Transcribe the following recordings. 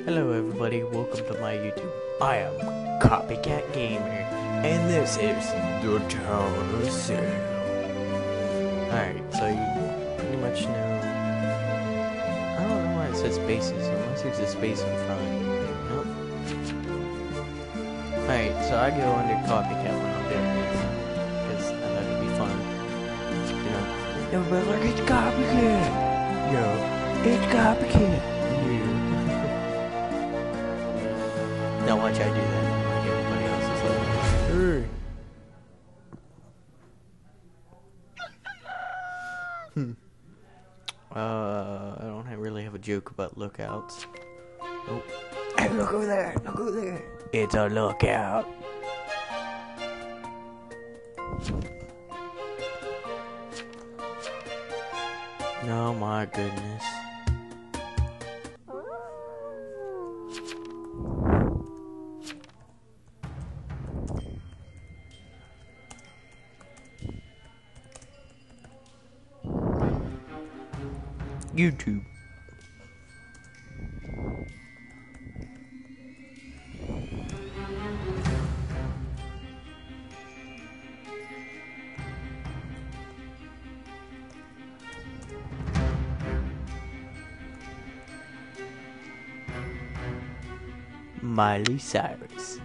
Hello everybody, welcome to my YouTube. I am Copycat Gamer, and this is the Town of Salem. Alright, so you pretty much know... I don't know why it says spaces, unless there's a space in front. Nope. Alright, so I go under Copycat when I'm doing this, because I thought it'd be fun. You know, everybody like, it's Copycat! Yo, it's Copycat! Now watch I do that, like everybody else is like, I don't really have a joke about lookouts. Oh, hey, look over there! Look over there! It's a lookout. Oh my goodness. YouTube. Miley Cyrus.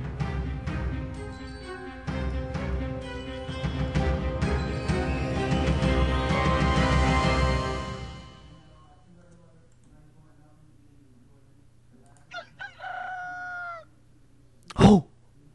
Oh!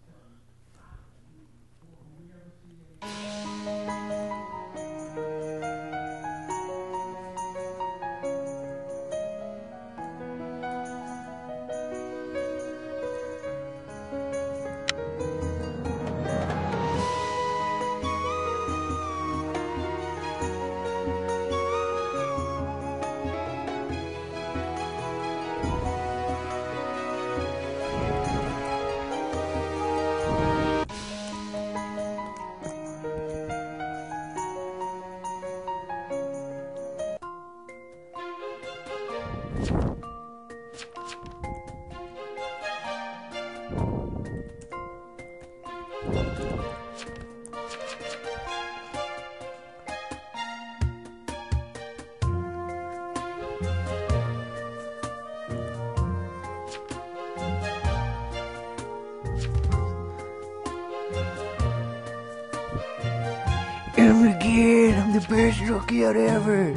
And again, I'm the best lookout ever.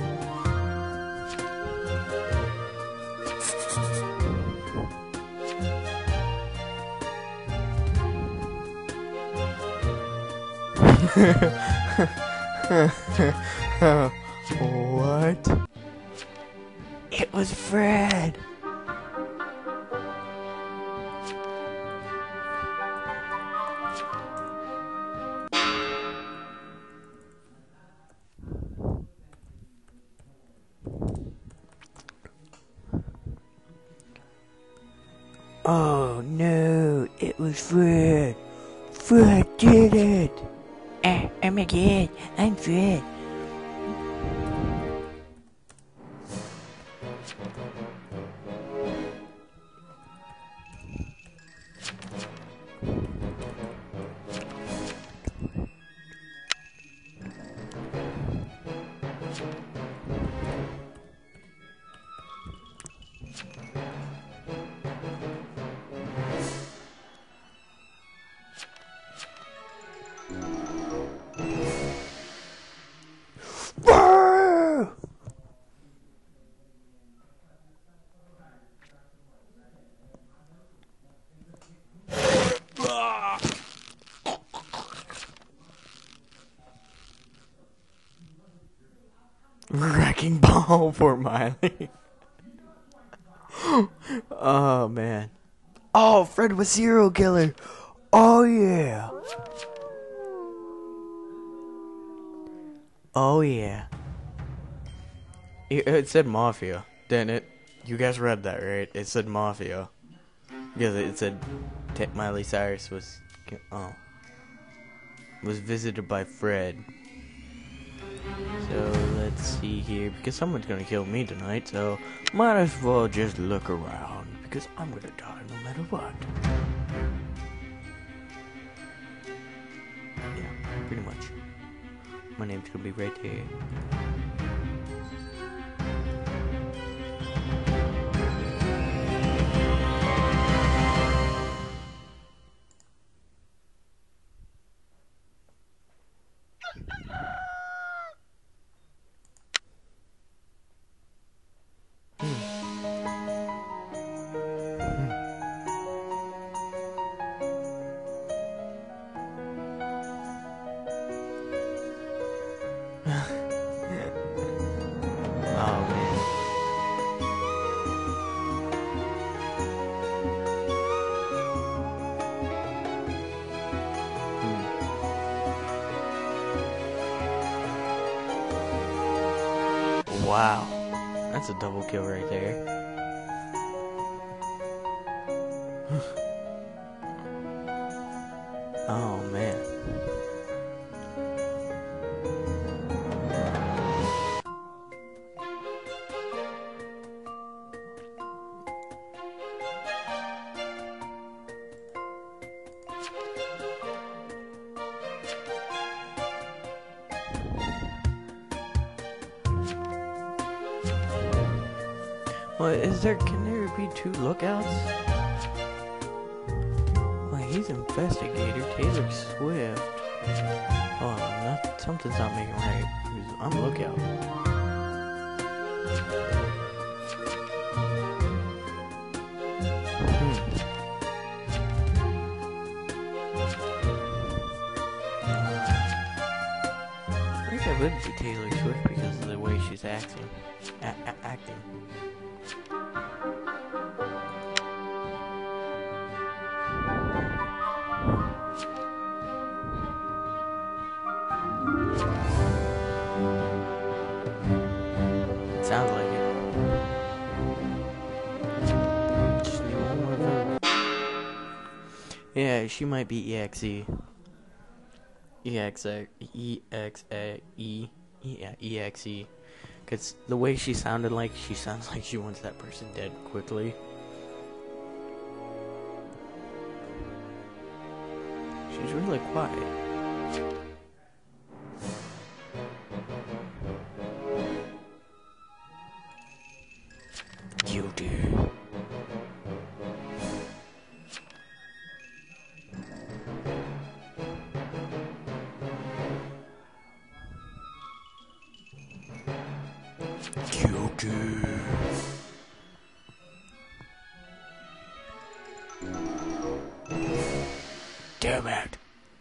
What? It was Fred. Oh no, it was Fred. Fred did it. Oh my god, I'm Fred. Wrecking ball for Miley. Oh man. Oh, Fred was serial killer. Oh yeah. Oh yeah. It said mafia, didn't it? You guys read that, right? It said mafia. Because it said Miley Cyrus was visited by Fred. So let's see here, because someone's gonna kill me tonight, so might as well just look around. because I'm gonna die no matter what. Yeah, pretty much. My name's gonna be right there. Oh man. Wow. That's a double kill right there. Oh man. Well, can there be two lookouts? Like, he's investigator, Taylor Swift. Oh, something's not making right. I'm lookout. I think I would be Taylor Swift because of the way she's acting. Acting. Sounds like it. Just need one more vote. Yeah, she might be EXE. EXE. Because the way she sounded like, she sounds like she wants that person dead quickly. She's really quiet. You do. You do. Damn it.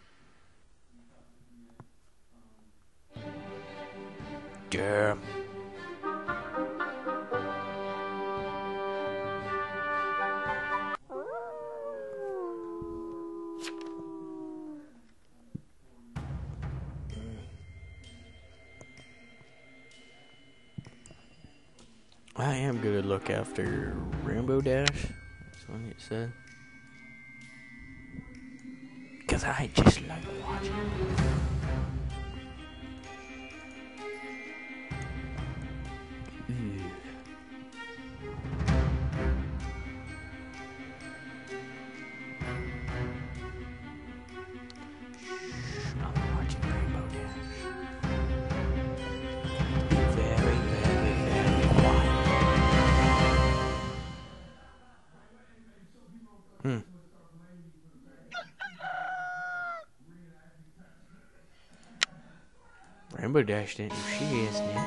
Damn. I am gonna look after Rainbow Dash. That's what you said. Cause I just like watching. I'm watching Rainbow Dash. Very, very, very quiet. Rainbow Dash didn't do shit, isn't it?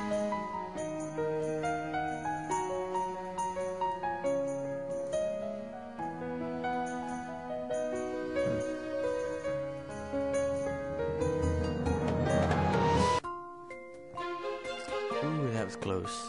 Ooh, that was close.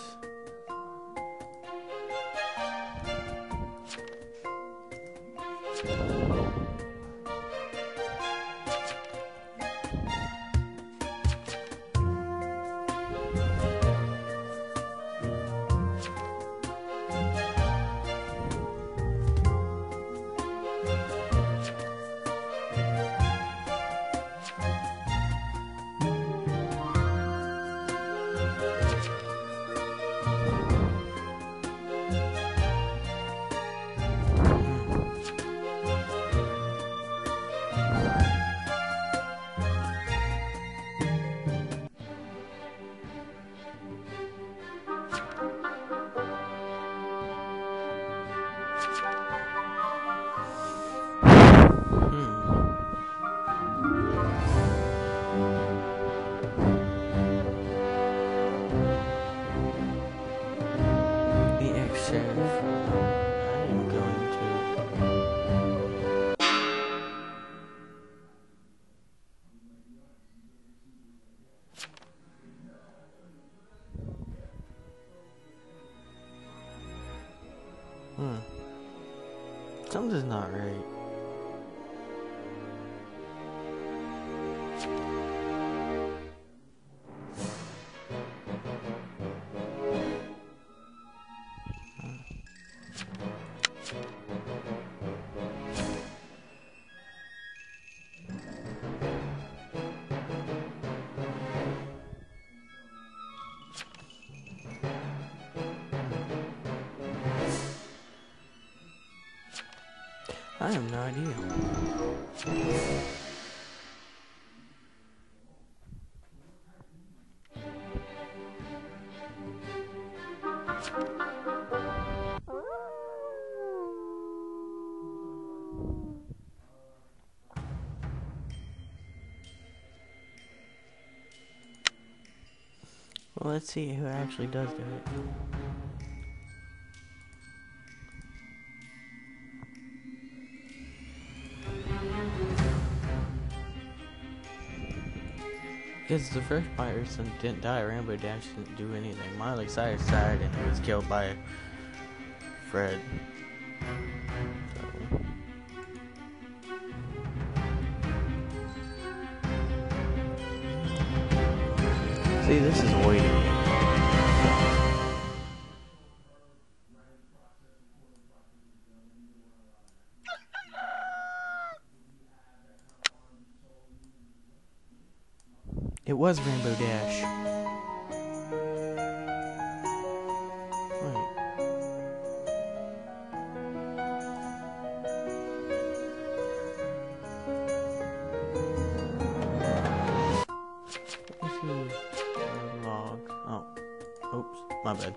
Something's not right. I have no idea. Well, let's see who actually does do it. Because the first person didn't die, Rainbow Dash didn't do anything. Miley Cyrus died and he was killed by Fred. So. See, this is a waiting game. It was Rainbow Dash. Wait. Let me see. Log. Oh. Oops. My bad.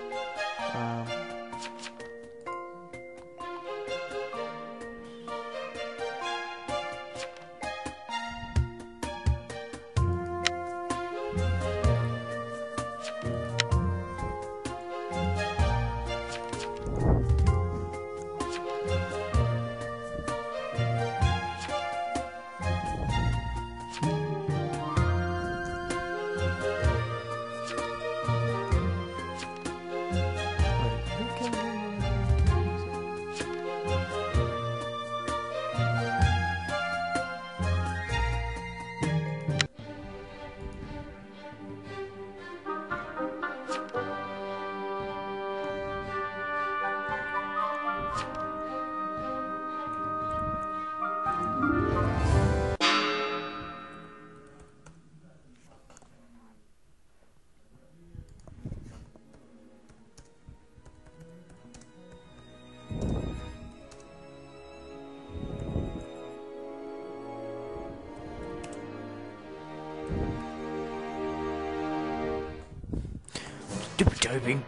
Stupid typing.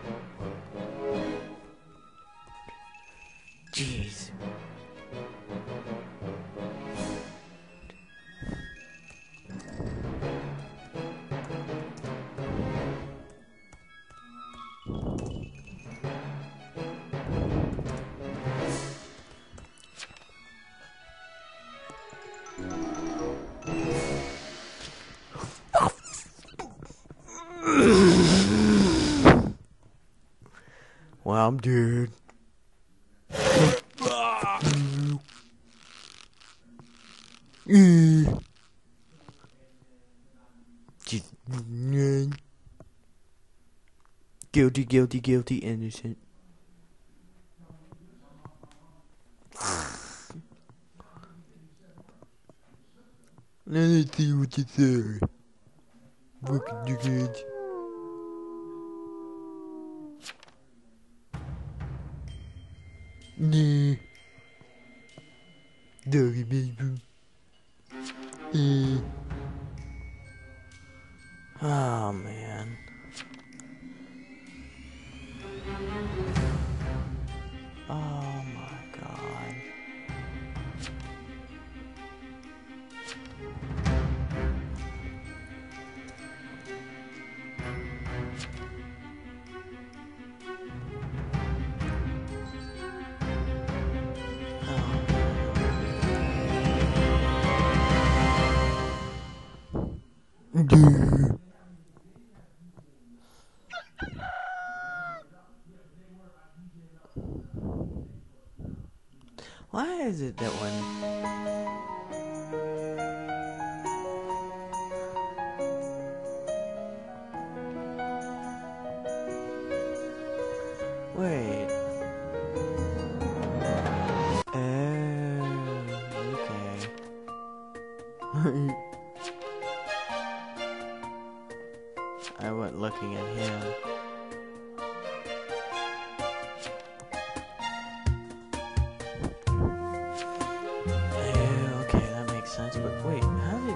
Jeez. Well, I'm dead. Guilty, guilty, guilty, innocent. Let's see what you say. Look at you kids. Nah. Sorry, baby. Oh, man. Oh, my God. Why is it that when... Wait. Okay. I wasn't looking at him. Okay, that makes sense, but wait, how did...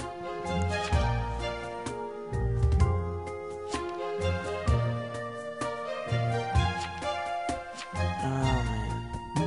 Oh, man.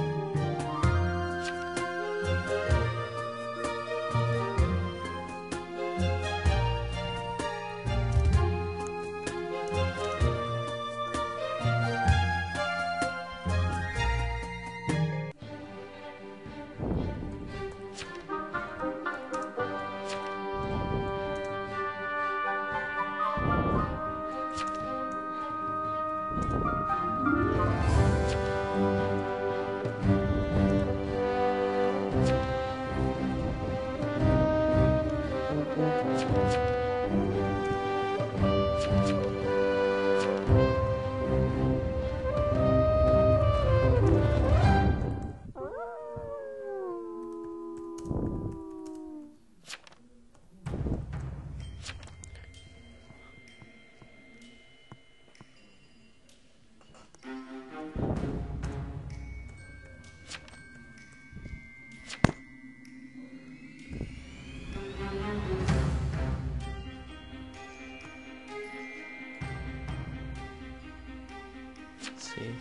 Let's see.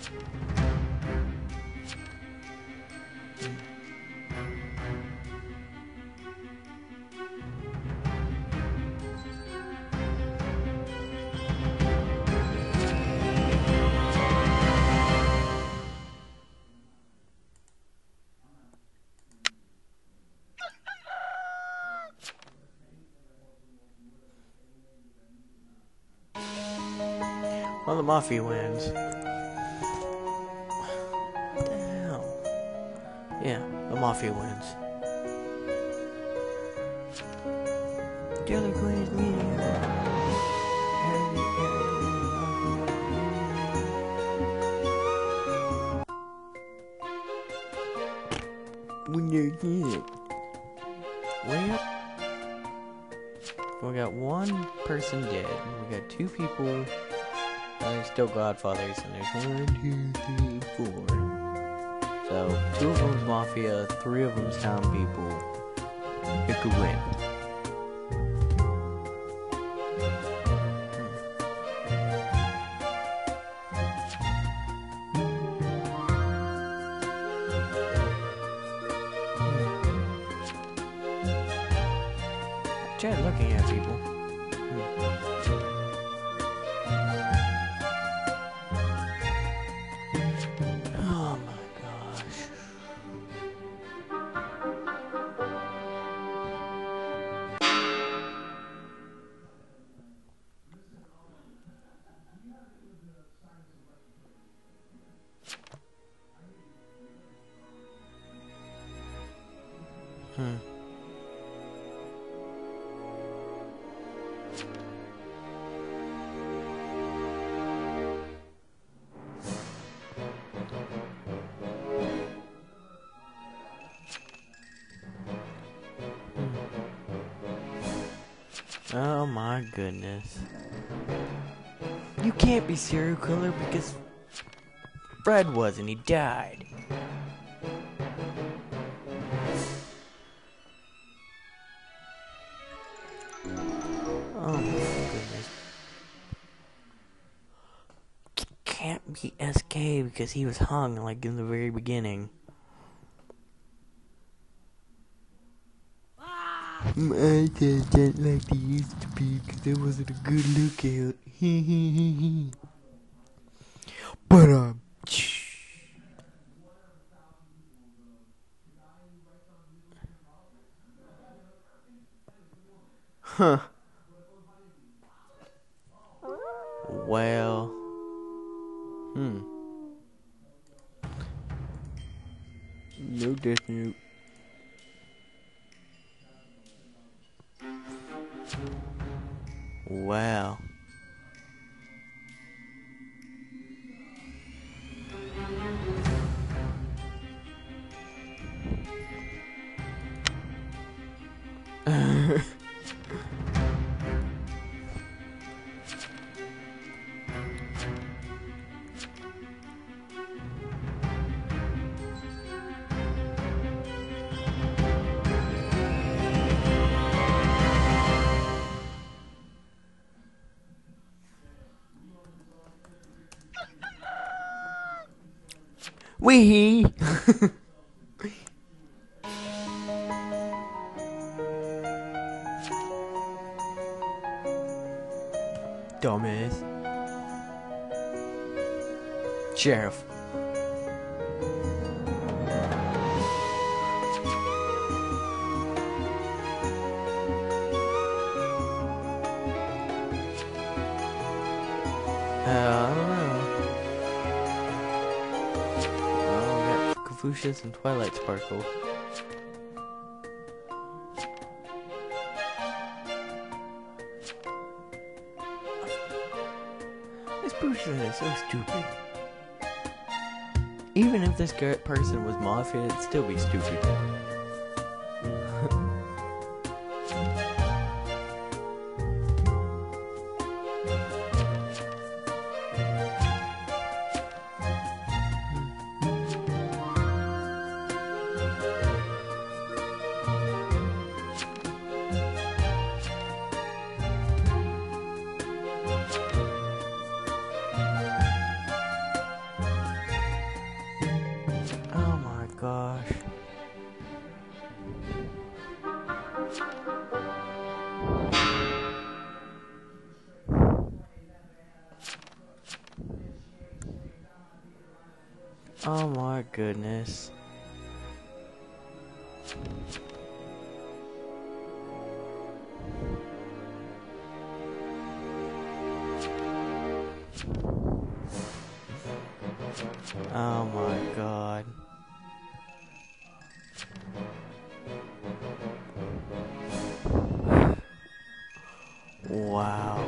Well, the Mafia wins. What the hell? Yeah, the Mafia wins. Jelly Queen's media. When you're dead. Well, we got one person dead. We got two people. They're still Godfathers, and there's 1, 2, 3, 4. So, 2 of them's Mafia, 3 of them's town people. Who could win? Try looking at people. Oh my gosh. Oh my goodness. You can't be serial killer because Fred was and he died. Oh my goodness. Can't be SK because he was hung like in the very beginning. My dad didn't like they used to be because I wasn't a good lookout. But huh. Well. No death note. Wow. Wee. Dumbass. Sheriff. I don't know. Oh, we got Confucius and Twilight Sparkle. This person is so stupid. Even if this person was mafia, it'd still be stupid. Oh my gosh. Oh my goodness. Oh my god. Wow.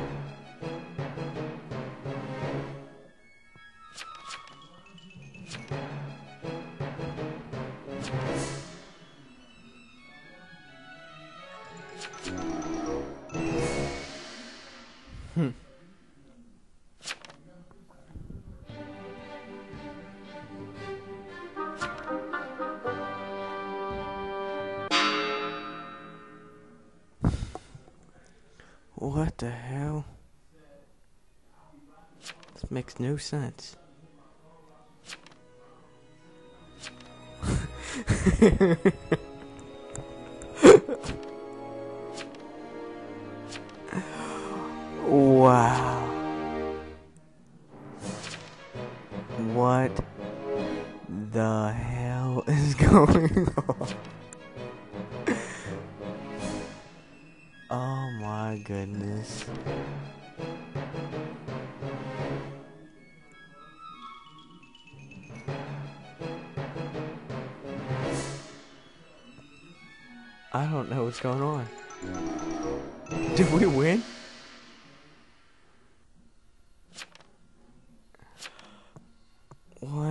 What the hell? This makes no sense. Wow. What the hell is going on? Oh my goodness. I don't know what's going on. Did we win? What?